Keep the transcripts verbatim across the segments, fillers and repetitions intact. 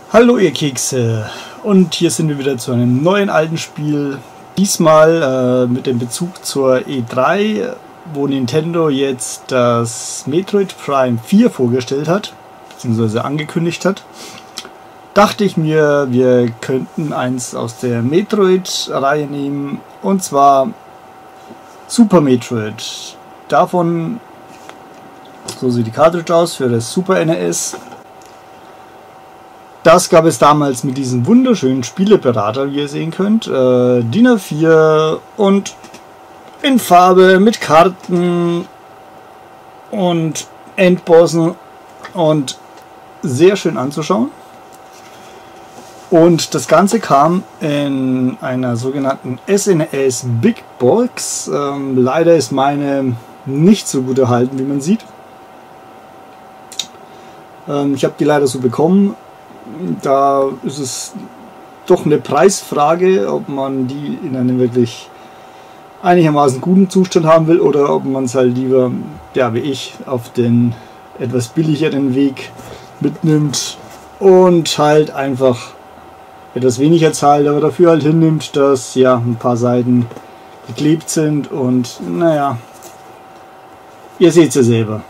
Hallo ihr Kekse, und hier sind wir wieder zu einem neuen alten Spiel, diesmal äh, mit dem Bezug zur E drei, wo Nintendo jetzt das Metroid Prime vier vorgestellt hat, beziehungsweise angekündigt hat. Dachte ich mir, wir könnten eins aus der Metroid-Reihe nehmen, und zwar Super Metroid. Davon, so sieht die Cartridge aus für das Super N E S. Das gab es damals mit diesem wunderschönen Spieleberater, wie ihr sehen könnt. Äh, D I N A vier und in Farbe mit Karten und Endbossen und sehr schön anzuschauen. Und das Ganze kam in einer sogenannten S N E S Big Box. Ähm, leider ist meine nicht so gut erhalten, wie man sieht. Ähm, ich habe die leider so bekommen. Da ist es doch eine Preisfrage, ob man die in einem wirklich einigermaßen guten Zustand haben will oder ob man es halt lieber, ja, wie ich, auf den etwas billigeren Weg mitnimmt und halt einfach etwas weniger zahlt, aber dafür halt hinnimmt, dass ja ein paar Seiten geklebt sind und naja, ihr seht es ja selber.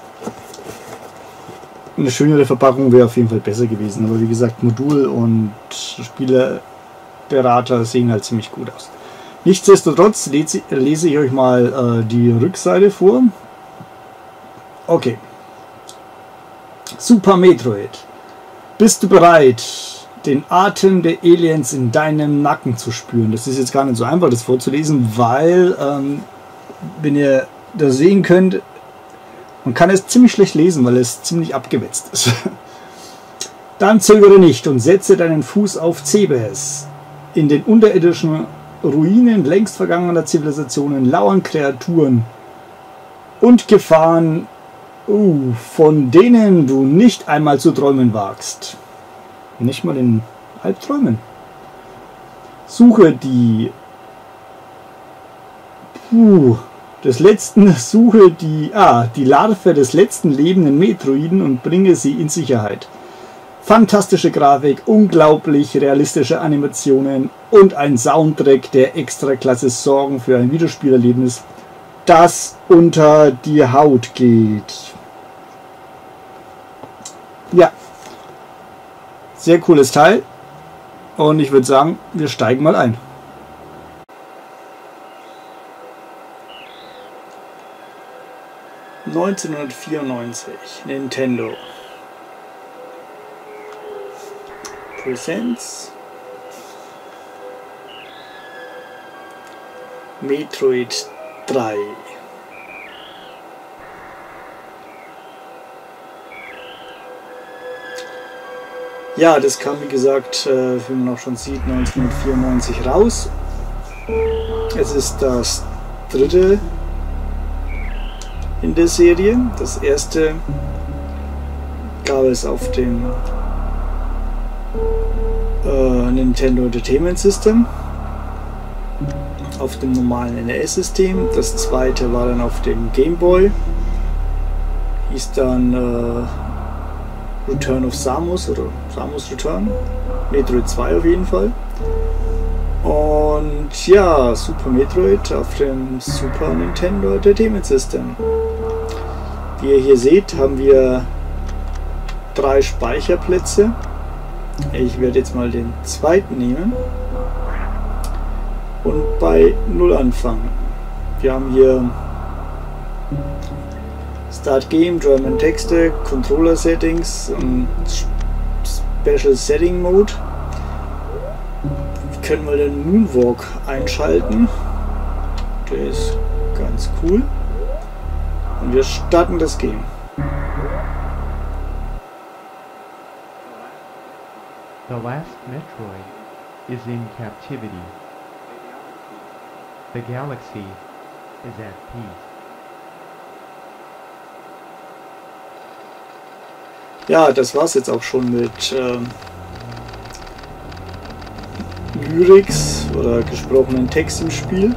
Eine schönere Verpackung wäre auf jeden Fall besser gewesen, aber wie gesagt, Modul und Spielerberater sehen halt ziemlich gut aus. Nichtsdestotrotz lese, lese ich euch mal äh, die Rückseite vor. Okay. Super Metroid. Bist du bereit, den Atem der Aliens in deinem Nacken zu spüren? Das ist jetzt gar nicht so einfach, das vorzulesen, weil, ähm, wenn ihr das sehen könnt, man kann es ziemlich schlecht lesen, weil es ziemlich abgewetzt ist. Dann zögere nicht und setze deinen Fuß auf Cebes. In den unterirdischen Ruinen längst vergangener Zivilisationen lauern Kreaturen und Gefahren, uh, von denen du nicht einmal zu träumen wagst. Nicht mal in Albträumen. Suche die... Puh... des letzten suche die, ah, die Larve des letzten lebenden Metroiden und bringe sie in Sicherheit. Fantastische Grafik, unglaublich realistische Animationen und ein Soundtrack, der Extraklasse sorgen für ein Videospielerlebnis, das unter die Haut geht. Ja, sehr cooles Teil, und ich würde sagen, wir steigen mal ein. neunzehnhundertvierundneunzig, Nintendo Presents Metroid drei. Ja, das kam, wie gesagt, äh, wie man auch schon sieht, neunzehnhundertvierundneunzig raus. Es ist das dritte in der Serie. Das erste gab es auf dem äh, Nintendo Entertainment System, auf dem normalen N E S-System. Das zweite war dann auf dem Game Boy, hieß dann äh, Return of Samus oder Samus Return, Metroid zwei auf jeden Fall. Und ja, Super Metroid auf dem Super Nintendo Entertainment System. Wie ihr hier seht, haben wir drei Speicherplätze. Ich werde jetzt mal den zweiten nehmen und bei null anfangen. Wir haben hier Start Game, German Texte, Controller Settings und Special Setting Mode. Wir können mal den Moonwalk einschalten. Der ist ganz cool. Und wir starten das Game. The last Metroid is in captivity. The galaxy is at peace. Ja, das war's jetzt auch schon mit ähm, Lyrics oder gesprochenen Text im Spiel.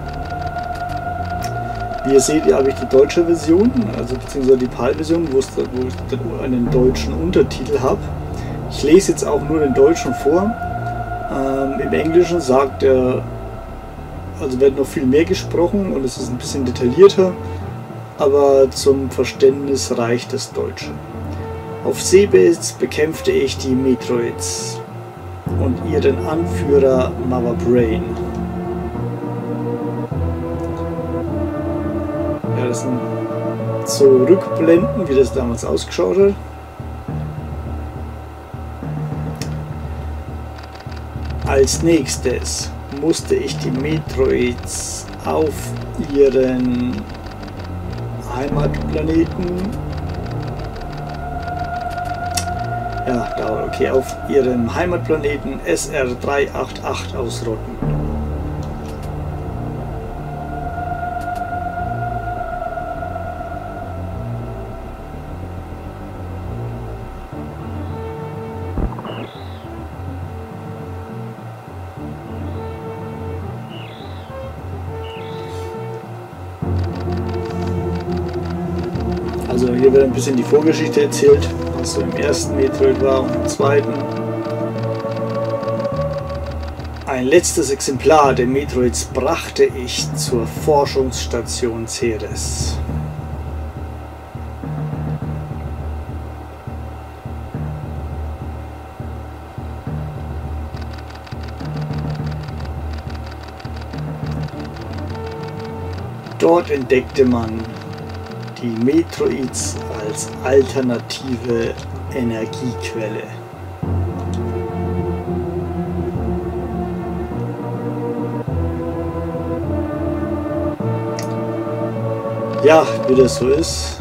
Wie ihr seht, hier habe ich die deutsche Version, also beziehungsweise die PAL-Version, wo ich einen deutschen Untertitel habe. Ich lese jetzt auch nur den Deutschen vor. Ähm, Im Englischen sagt er, also wird noch viel mehr gesprochen und es ist ein bisschen detaillierter, aber zum Verständnis reicht das Deutsche. Auf Seebase bekämpfte ich die Metroids und ihren Anführer Mother Brain. Ja, das sind so Rückblenden, wie das damals ausgeschaut hat. Als nächstes musste ich die Metroids auf ihren Heimatplaneten, ja, da, okay, auf ihrem Heimatplaneten S R drei acht acht ausrotten. Also hier wird ein bisschen die Vorgeschichte erzählt, was so im ersten Metroid war und im zweiten. Ein letztes Exemplar der Metroids brachte ich zur Forschungsstation Ceres. Dort entdeckte man die Metroids als alternative Energiequelle. Ja, wie das so ist,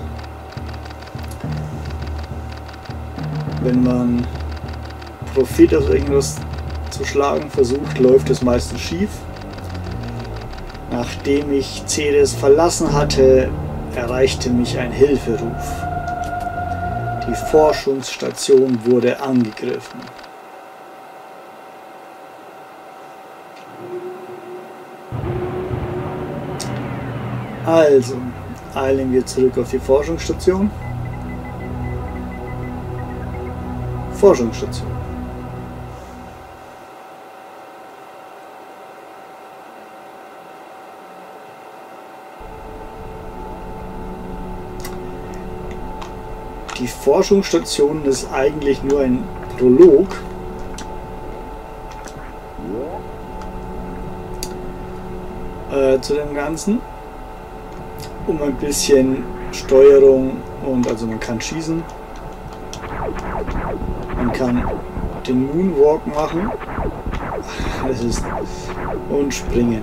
wenn man Profit aus irgendwas zu schlagen versucht, läuft es meistens schief. Nachdem ich Ceres verlassen hatte, erreichte mich ein Hilferuf. Die Forschungsstation wurde angegriffen. Also, eilen wir zurück auf die Forschungsstation. Forschungsstation. Die Forschungsstation ist eigentlich nur ein Prolog. Äh, zu dem Ganzen. Um ein bisschen Steuerung und also man kann schießen. Man kann den Moonwalk machen. Das ist und springen.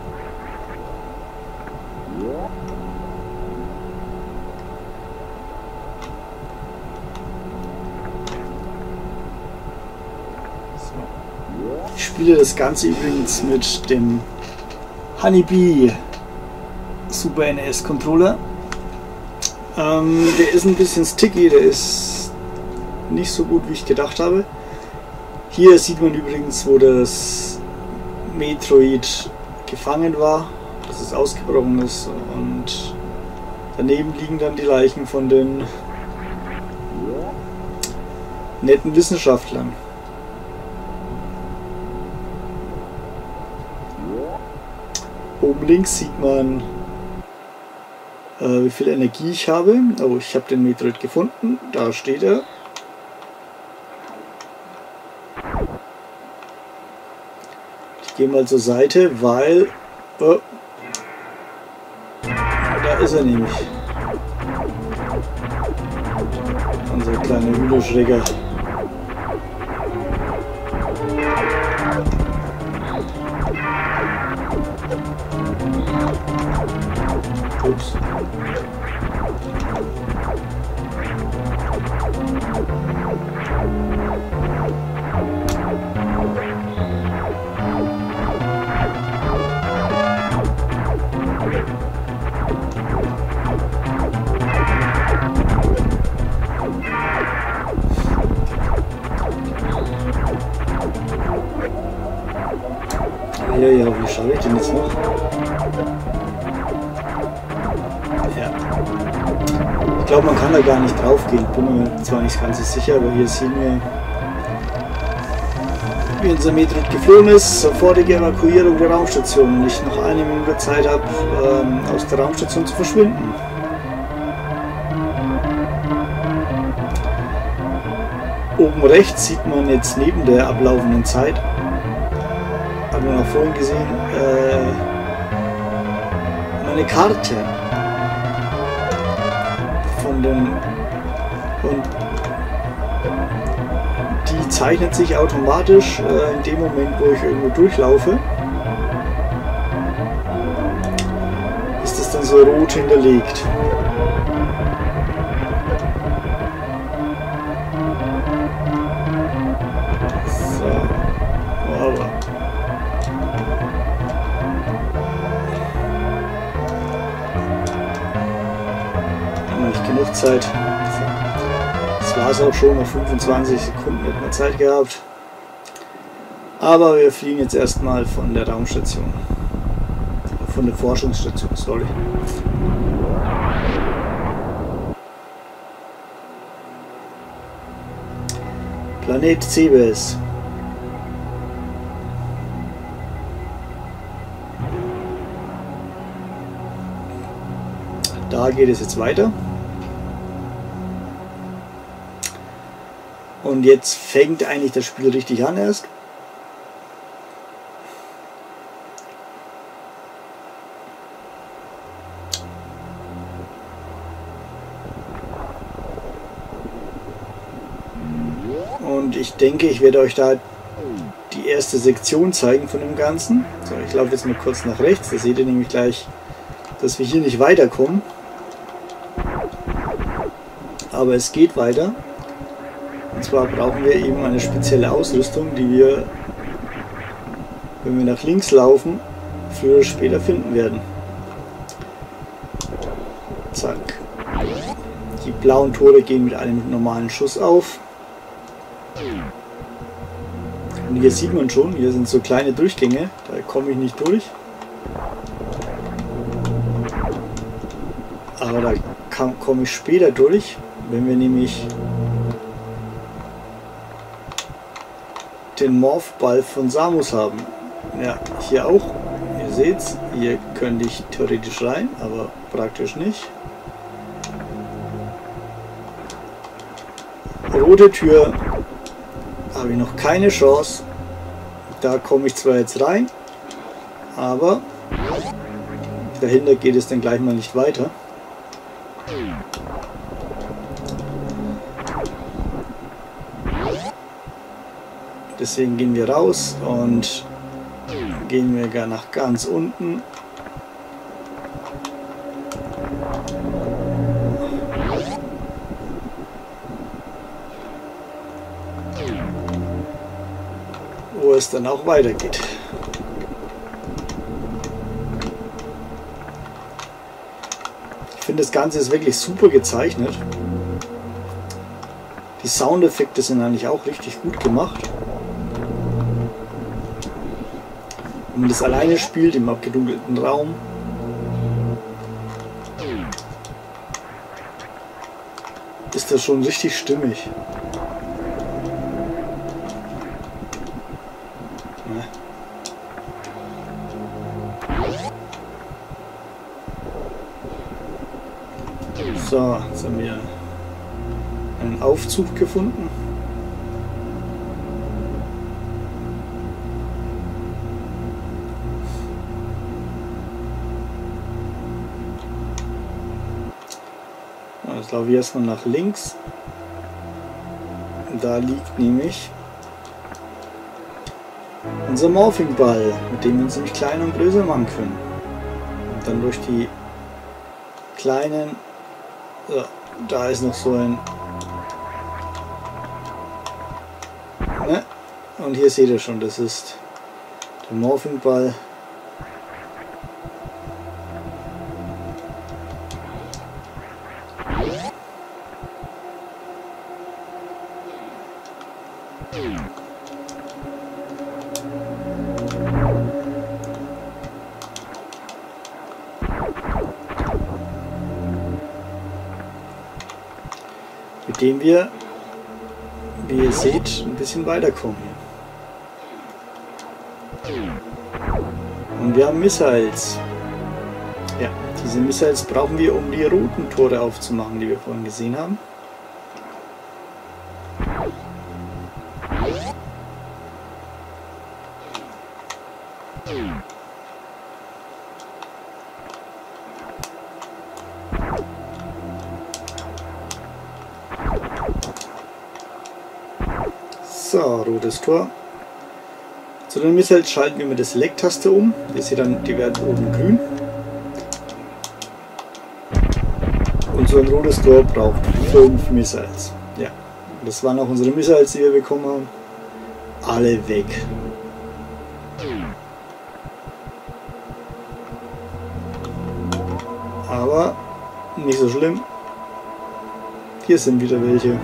Ich spiele das Ganze übrigens mit dem Honeybee Super N E S Controller. Ähm, der ist ein bisschen sticky, der ist nicht so gut wie ich gedacht habe. Hier sieht man übrigens, wo das Metroid gefangen war, dass es ausgebrochen ist, und daneben liegen dann die Leichen von den netten Wissenschaftlern. Oben links sieht man, äh, wie viel Energie ich habe. Oh, ich habe den Metroid gefunden. Da steht er. Ich gehe mal zur Seite, weil... Oh, da ist er nämlich. Unser kleiner Hühnerschrecker. Ups. Ja, ja, wie schaue ich denn jetzt noch? Ja. Ich glaube, man kann da gar nicht drauf gehen. Bin mir zwar nicht ganz so sicher, aber hier sehen wir wie unser Metroid geflogen ist, sofortige Evakuierung der Raumstation und ich noch eine Minute Zeit habe, ähm, aus der Raumstation zu verschwinden. Oben rechts sieht man jetzt neben der ablaufenden Zeit, haben wir noch vorhin gesehen, äh, eine Karte von dem, und die zeichnet sich automatisch äh, in dem Moment, wo ich irgendwo durchlaufe, ist es dann so rot hinterlegt. So, aber haben wir nicht genug Zeit. Das war es auch schon, noch fünfundzwanzig Sekunden hätten wir Zeit gehabt. Aber wir fliegen jetzt erstmal von der Raumstation. Von der Forschungsstation, sorry. Planet Cebes. Da geht es jetzt weiter. Und jetzt fängt eigentlich das Spiel richtig an erst. Und ich denke, ich werde euch da die erste Sektion zeigen von dem Ganzen. So, ich laufe jetzt mal kurz nach rechts. Da seht ihr nämlich gleich, dass wir hier nicht weiterkommen. Aber es geht weiter. Und zwar brauchen wir eben eine spezielle Ausrüstung, die wir, wenn wir nach links laufen, früher oder später finden werden. Zack. Die blauen Tore gehen mit einem normalen Schuss auf. Und hier sieht man schon, hier sind so kleine Durchgänge, da komme ich nicht durch. Aber da komme ich später durch, wenn wir nämlich den Morphball von Samus haben. Ja, hier auch. Ihr seht's, hier könnte ich theoretisch rein, aber praktisch nicht. Rote Tür. Habe ich noch keine Chance. Da komme ich zwar jetzt rein, aber dahinter geht es dann gleich mal nicht weiter. Deswegen gehen wir raus und gehen wir gar nach ganz unten. Wo es dann auch weitergeht. Ich finde, das Ganze ist wirklich super gezeichnet. Die Soundeffekte sind eigentlich auch richtig gut gemacht. Wenn man das alleine spielt, im abgedunkelten Raum, ist das schon richtig stimmig. So, jetzt haben wir einen Aufzug gefunden. Jetzt laufe ich erstmal nach links. Da liegt nämlich unser Morphing-Ball, mit dem wir uns nämlich kleiner und größer machen können. Und dann durch die kleinen... So, da ist noch so ein... Ne? Und hier seht ihr schon, das ist der Morphing-Ball. Mit dem wir, wie ihr seht, ein bisschen weiterkommen hier. Und wir haben Missiles. Ja, diese Missiles brauchen wir, um die roten Tore aufzumachen, die wir vorhin gesehen haben. So, rotes Tor. Zu den Missiles schalten wir mit der Select-Taste um. Ihr seht dann, die werden oben grün. Und so ein rotes Tor braucht fünf Missiles. Ja, das waren auch unsere Missiles, die wir bekommen haben. Alle weg. Aber nicht so schlimm. Hier sind wieder welche.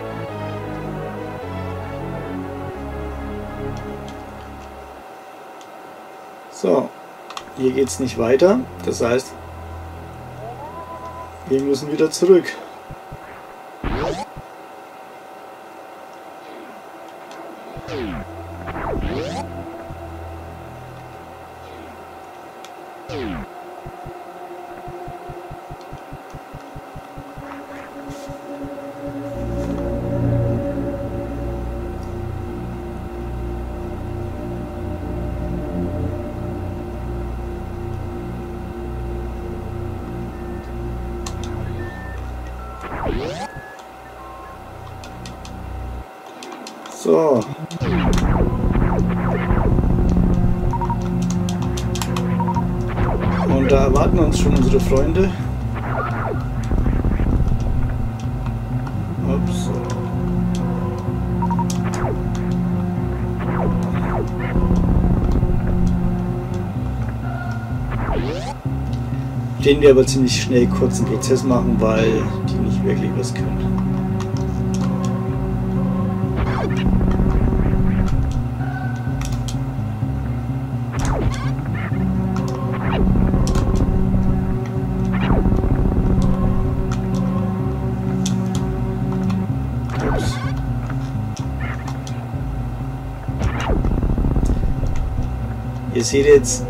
So, hier geht es nicht weiter. Das heißt, wir müssen wieder zurück. So. Und da erwarten uns schon unsere Freunde. Ups. Den wir aber ziemlich schnell kurzen Prozess machen, weil die nicht wirklich was können. Ihr seht jetzt,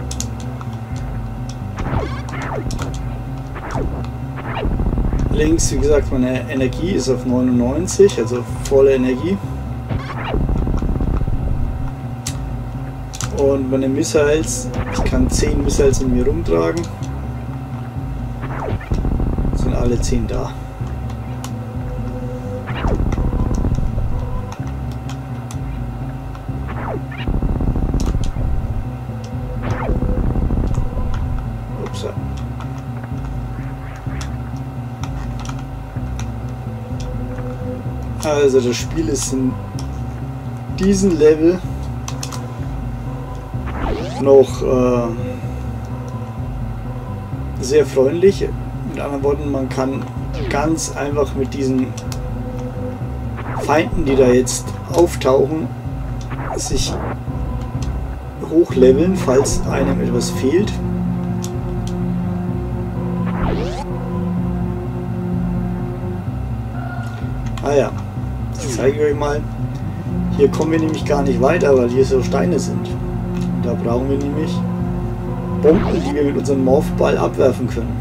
links, wie gesagt, meine Energie ist auf neunundneunzig, also volle Energie. Und meine Missiles, ich kann zehn Missiles in mir rumtragen. Sind alle zehn da. Also das Spiel ist in diesem Level noch äh, sehr freundlich. Mit anderen Worten, man kann ganz einfach mit diesen Feinden, die da jetzt auftauchen, sich hochleveln, falls einem etwas fehlt. Ah ja. Das zeige ich euch mal. Hier kommen wir nämlich gar nicht weiter, weil hier so Steine sind. Und da brauchen wir nämlich Bomben, die wir mit unserem Morphball abwerfen können.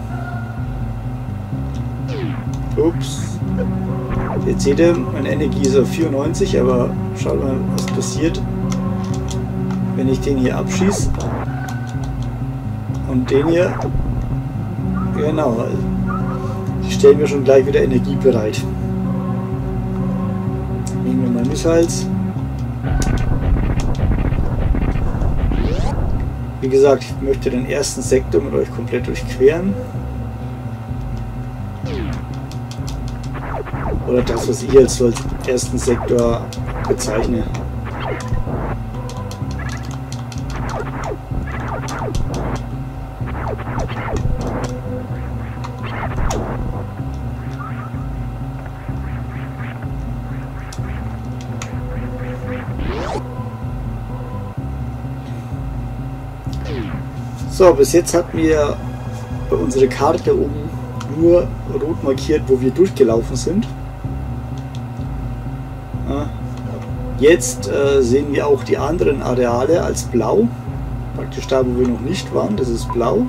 Ups. Jetzt seht ihr, meine Energie ist auf vierundneunzig, aber schaut mal, was passiert, wenn ich den hier abschieße. Und den hier. Genau. Die stellen mir schon gleich wieder Energie bereit. Nehmen wir mal Missiles. Wie gesagt, ich möchte den ersten Sektor mit euch komplett durchqueren. Oder das, was ich jetzt so als ersten Sektor bezeichne. So, bis jetzt hat mir bei unserer Karte oben nur rot markiert, wo wir durchgelaufen sind. Jetzt äh, sehen wir auch die anderen Areale als blau. Praktisch da, wo wir noch nicht waren, das ist blau.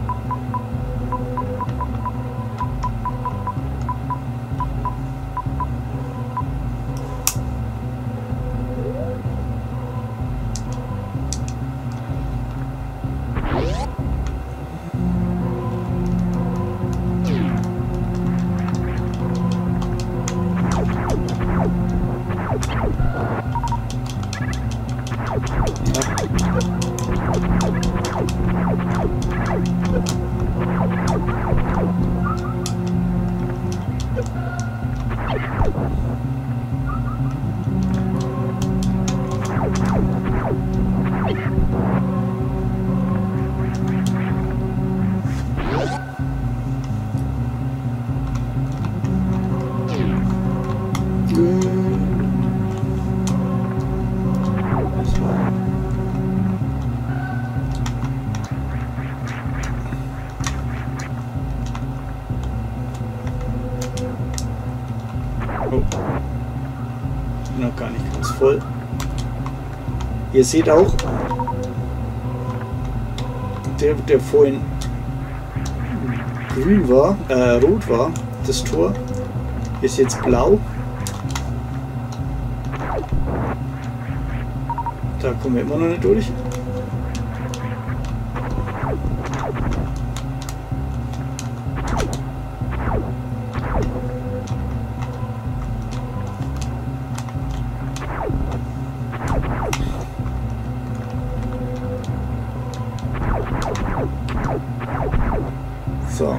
Oh. Noch gar nicht ganz voll. Ihr seht auch, der, der vorhin grün war, äh, rot war, das Tor, ist jetzt blau. Da kommen wir immer noch nicht durch. So.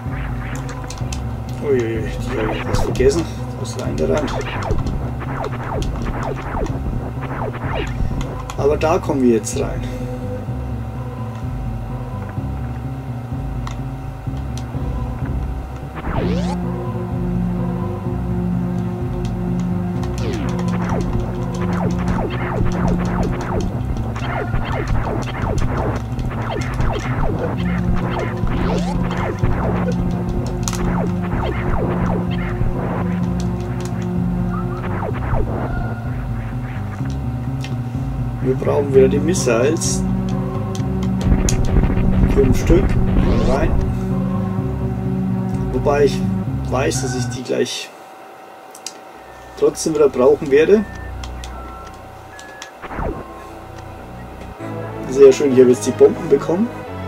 Uiuiui, die habe ich was vergessen. Was rein der Rand. Aber da kommen wir jetzt rein. Wir brauchen wieder die Missiles. Fünf Stück. Rein. Wobei ich weiß, dass ich die gleich trotzdem wieder brauchen werde. Sehr schön, ich habe jetzt die Bomben bekommen.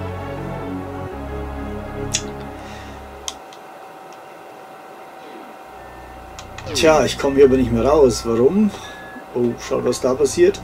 Tja, ich komme hier aber nicht mehr raus. Warum? Oh, schaut, was da passiert.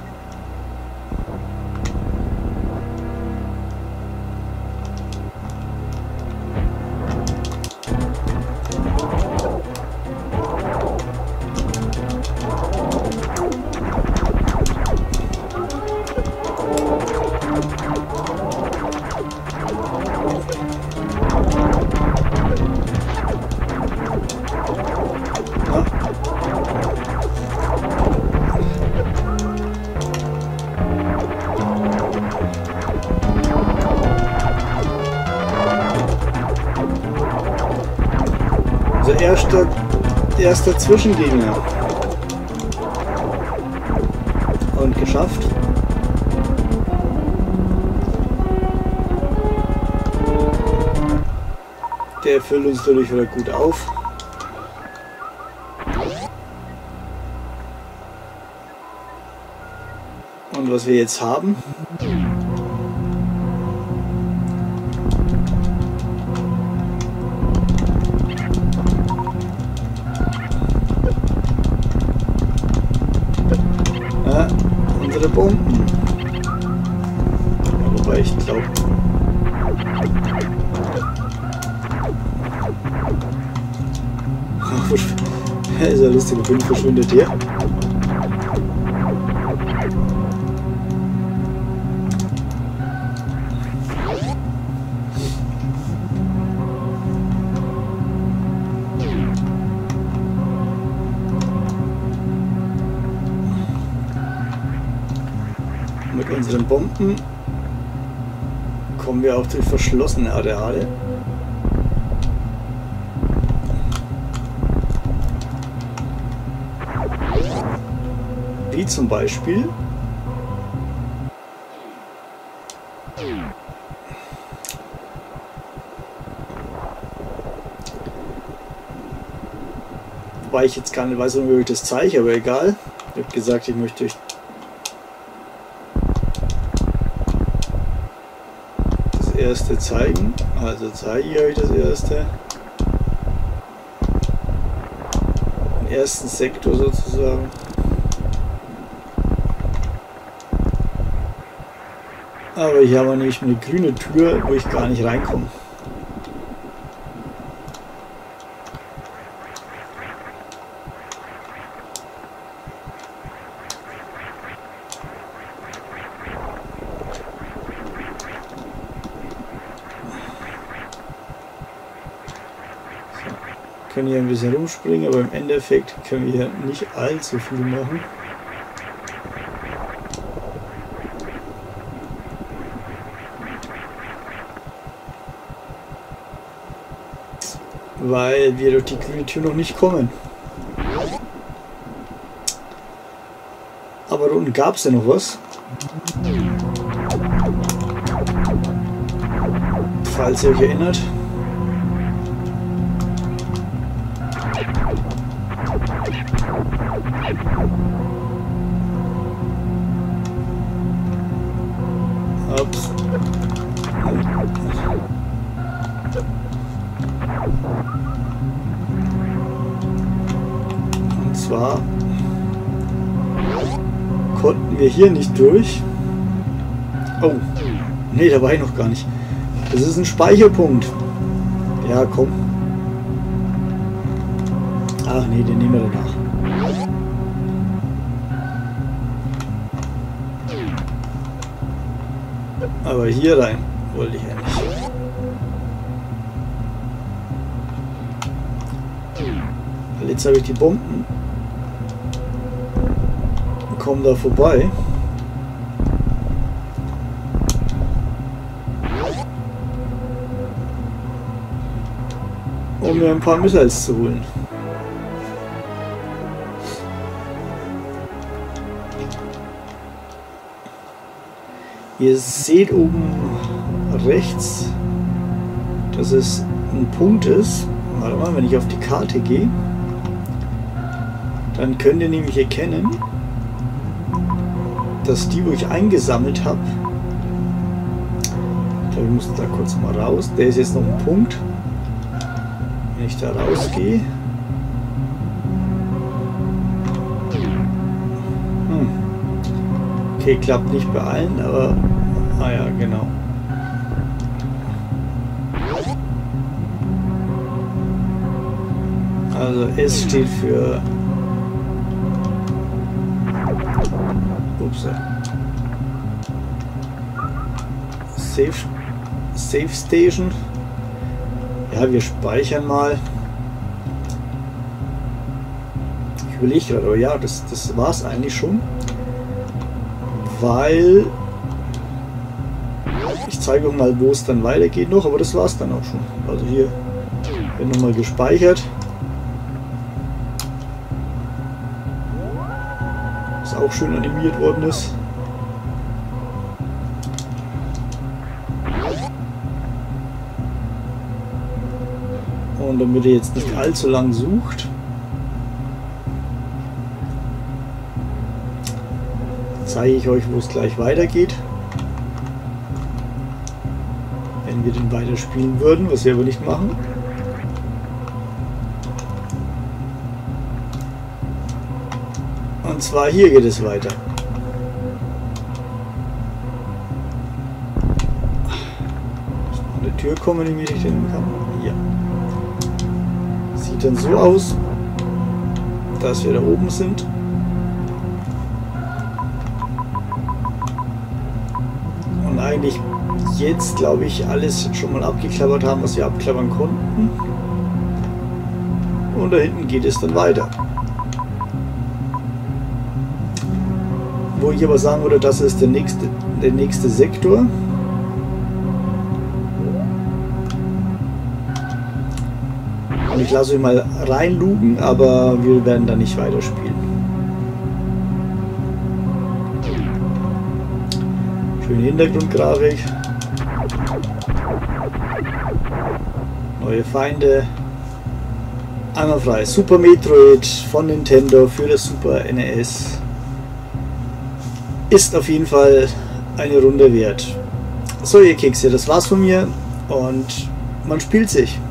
Erster, erster Zwischengegner. Und geschafft. Der füllt uns dadurch wieder gut auf. Und was wir jetzt haben, unsere Bomben. Ja, wobei ich glaube. Ist ja lustig, der Wind verschwindet hier. Mit unseren Bomben kommen wir auch durch verschlossene Areale. Wie zum Beispiel wobei ich jetzt gar nicht weiß, wie ich das zeige, aber egal. Ich habe gesagt, ich möchte euch das erste zeigen. Also zeige ich euch das erste. Den ersten Sektor sozusagen. Aber hier haben wir nämlich eine grüne Tür, wo ich gar nicht reinkomme. Wir können hier ein bisschen rumspringen, aber im Endeffekt können wir hier nicht allzu viel machen. Weil wir durch die grüne Tür noch nicht kommen. Aber da unten gab es ja noch was. Falls ihr euch erinnert. Ups. Und zwar konnten wir hier nicht durch. Oh, nee, da war ich noch gar nicht. Das ist ein Speicherpunkt. Ja, komm. Ach nee, den nehmen wir danach. Aber hier rein wollte ich ja nicht. Weil jetzt habe ich die Bomben. Kommen da vorbei. Um mir ein paar Missiles zu holen. Ihr seht oben rechts, dass es ein Punkt ist. Warte mal, wenn ich auf die Karte gehe, dann könnt ihr nämlich erkennen, dass die, wo ich eingesammelt habe, ich glaube, ich muss da kurz mal raus, der ist jetzt noch ein Punkt. Wenn ich da rausgehe, hm. Okay, klappt nicht bei allen, aber ah ja, genau. Also S steht für ups, Safe, Safe Station. Ja, wir speichern mal. Ich überlege gerade, aber ja, das, das war es eigentlich schon. Weil ich zeige euch mal, wo es dann weitergeht noch, aber das war es dann auch schon. Also hier wird nochmal gespeichert. Was auch schön animiert worden ist. Und damit ihr jetzt nicht allzu lang sucht, zeige ich euch, wo es gleich weitergeht. Wenn wir den weiterspielen würden, was wir aber nicht machen. Und zwar hier geht es weiter. Muss noch eine Tür kommen, die ich den kann. Ja. Sieht dann so aus, dass wir da oben sind. Und eigentlich jetzt, glaube ich, alles schon mal abgeklappert haben, was wir abklappern konnten. Und da hinten geht es dann weiter. Wo ich aber sagen würde, das ist der nächste, der nächste Sektor. Und ich lasse euch mal reinlugen, aber wir werden da nicht weiterspielen. Schöne Hintergrundgrafik. Neue Feinde. Einmal frei. Super Metroid von Nintendo für das Super N E S. Ist auf jeden Fall eine Runde wert. So, ihr Kekse, das war's von mir und man spielt sich.